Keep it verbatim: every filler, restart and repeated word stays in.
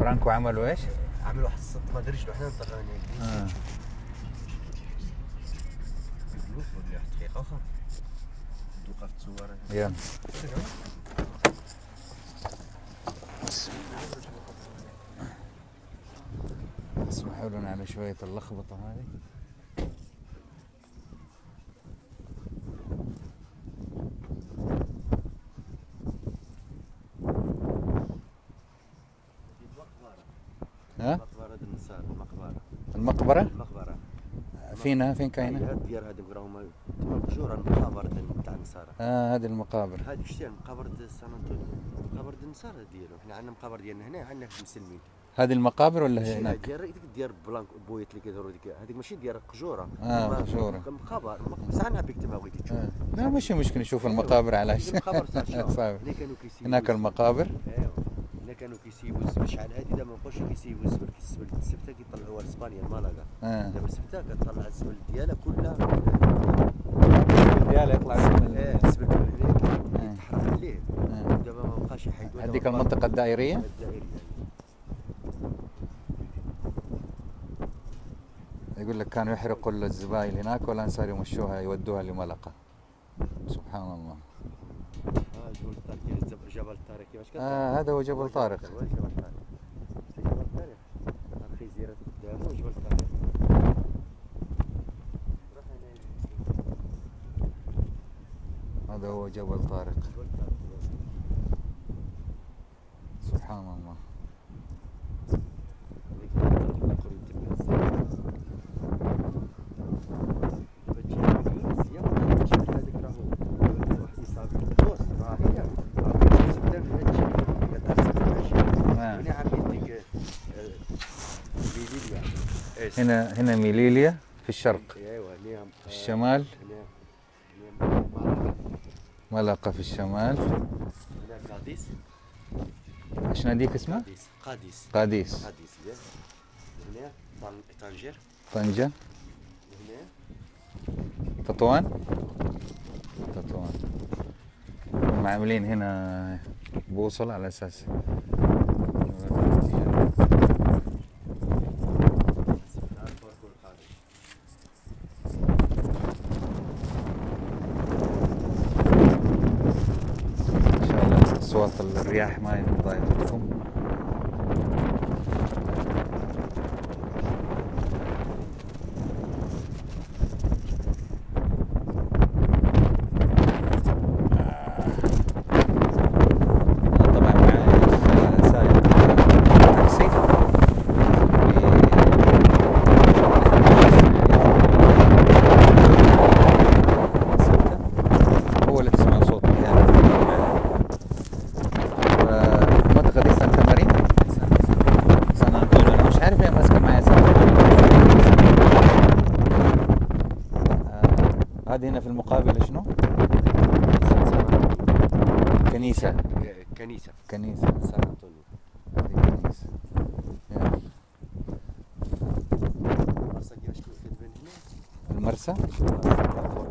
فرانكو عملوا ايش؟ عملوا حصة ما ادري شنو، احنا انطلقنا اه نشوف اللي حقيقة خا دوقة تصور يلا اسمحوا لنا على شوية اللخبطة هذه. ها؟ مقبرة النصارى. المقبرة المقبرة؟ المقبرة فينا فين كاينة؟ هاد ديال هادوك راهم تما مقجورة المقابر تاع النصارى. اه هذه المقابر. هاديك شتي مقابر سان انطونيو، مقابر النصارى ديالو، حنا عندنا مقابر ديالنا هنا، عندنا في المسلمين. هذه المقابر ولا هناك؟ ديال ديال بلانك بويت اللي كيديروا ديك هذيك ماشي ديال قجوره. اه قجوره مقابر بصح عنها بيك تما بغيتي تشوف. آه. لا ماشي مشكل نشوف المقابر علاش. المقابر صافي اللي كانوا كيسيبوا هناك المقابر. ايوا اللي كانوا كيسيبوا الزبل شحال هادي دابا ما بقاوش كيسيبوا الزبل، الزبل السبته كيطلعوها لاسبانيا لمالاغا. اه دابا السبته كتطلع الزبل ديالها كلها ديالها يطلع الزبل. اه الزبل من هناك يتحرق الليل. دابا ما بقاش يحيدوا هذيك المنطقة الدائرية؟ الدائرية يقول لك كانوا يحرقوا الزبايل هناك والان صاروا يمشوها يودوها لملقا. سبحان الله. اه جبل طارق، جبل طارق كيفاش كتعرف؟ اه هذا هو جبل طارق. جبل طارق. جبل طارق. اخي زيارة قدامه جبل طارق. هذا هو جبل طارق. جبل طارق. سبحان الله. هنا هنا ميليليا في الشرق، في الشمال ملقا في الشمال. هنا قاديس. ايش ناديك اسمه؟ قاديس. قاديس. قاديس. هنا طنجة. طنجة. هنا تطوان. تطوان. هم عاملين هنا بوصلة على اساس أصوات الرياح ما تضايقكم. طبعا معي سايق تاكسي هو اللي تسمع صوته يعني. منطقة دي سانتا مارين سان أنطونيو. أنا مش عارف هي ماسكة معايا سانتا مارين. آه. هذه هنا في المقابل شنو؟ كنيسة. كنيسة. كنيسة سان أنطونيو. هذه كنيسة. يلا. المرسى كيفاش كتبان هنا؟ المرسى؟